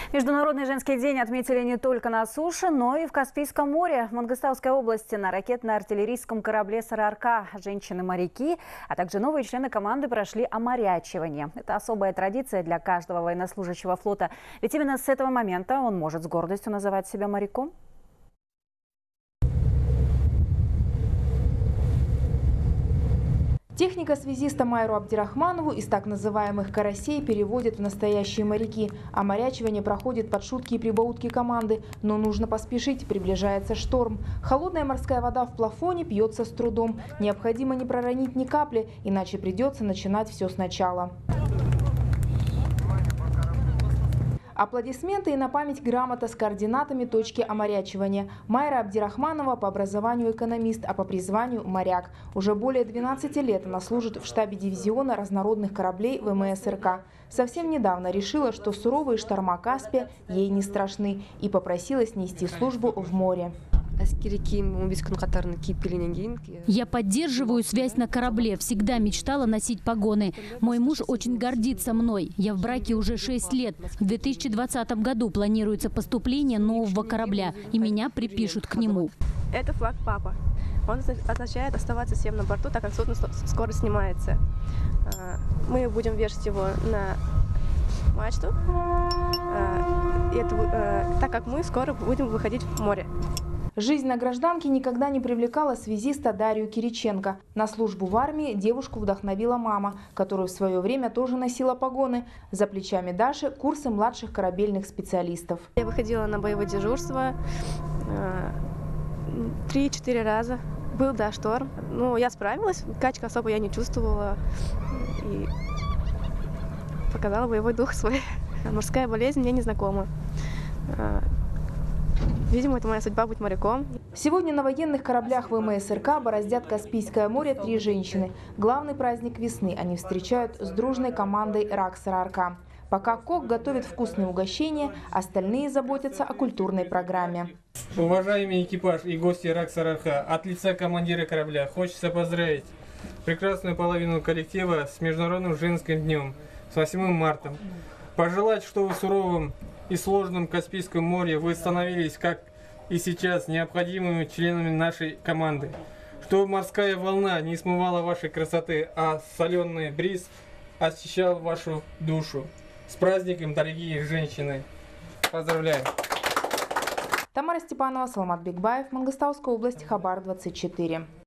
Международный женский день отметили не только на суше, но и в Каспийском море. В Мангыстауской области на ракетно-артиллерийском корабле «Сарыарка» женщины-моряки, а также новые члены команды прошли оморячивание. Это особая традиция для каждого военнослужащего флота. Ведь именно с этого момента он может с гордостью называть себя моряком. Техника связиста Майру Абдирахманову из так называемых карасей переводят в настоящие моряки. Оморячивание проходит под шутки и прибаутки команды. Но нужно поспешить, приближается шторм. Холодная морская вода в плафоне пьется с трудом. Необходимо не проронить ни капли, иначе придется начинать все сначала. Аплодисменты и на память грамота с координатами точки оморячивания. Майра Абдирахманова по образованию экономист, а по призванию моряк. Уже более 12 лет она служит в штабе дивизиона разнородных кораблей ВМС РК. Совсем недавно решила, что суровые шторма Каспия ей не страшны, и попросилась нести службу в море. Я поддерживаю связь на корабле. Всегда мечтала носить погоны. Мой муж очень гордится мной. Я в браке уже 6 лет. В 2020 году планируется поступление нового корабля, и меня припишут к нему. Это флаг папа. Он означает оставаться всем на борту, так как судно скоро снимается. Мы будем вешать его на мачту, так как мы скоро будем выходить в море. Жизнь на гражданке никогда не привлекала связиста Дарью Кириченко. На службу в армии девушку вдохновила мама, которая в свое время тоже носила погоны. За плечами Даши курсы младших корабельных специалистов. Я выходила на боевое дежурство 3-4 раза. Был, да, шторм. Но я справилась, качка особо я не чувствовала. И показала боевой дух свой. Морская болезнь мне не знакома. Видимо, это моя судьба быть моряком. Сегодня на военных кораблях ВМС РК бороздят Каспийское море 3 женщины. Главный праздник весны они встречают с дружной командой «Сарыарка». Пока кок готовит вкусные угощения, остальные заботятся о культурной программе. Уважаемый экипаж и гости «Сарыарка», от лица командира корабля хочется поздравить прекрасную половину коллектива с Международным женским днем, с 8 марта. Пожелать, что в суровом и сложном Каспийском море вы становились, как и сейчас, необходимыми членами нашей команды. Чтобы морская волна не смывала вашей красоты, а соленый бриз очищал вашу душу. С праздником, дорогие женщины! Поздравляю! Тамара Степанова, Саламат Бекбаев, Мангыстауская область, Хабар 24.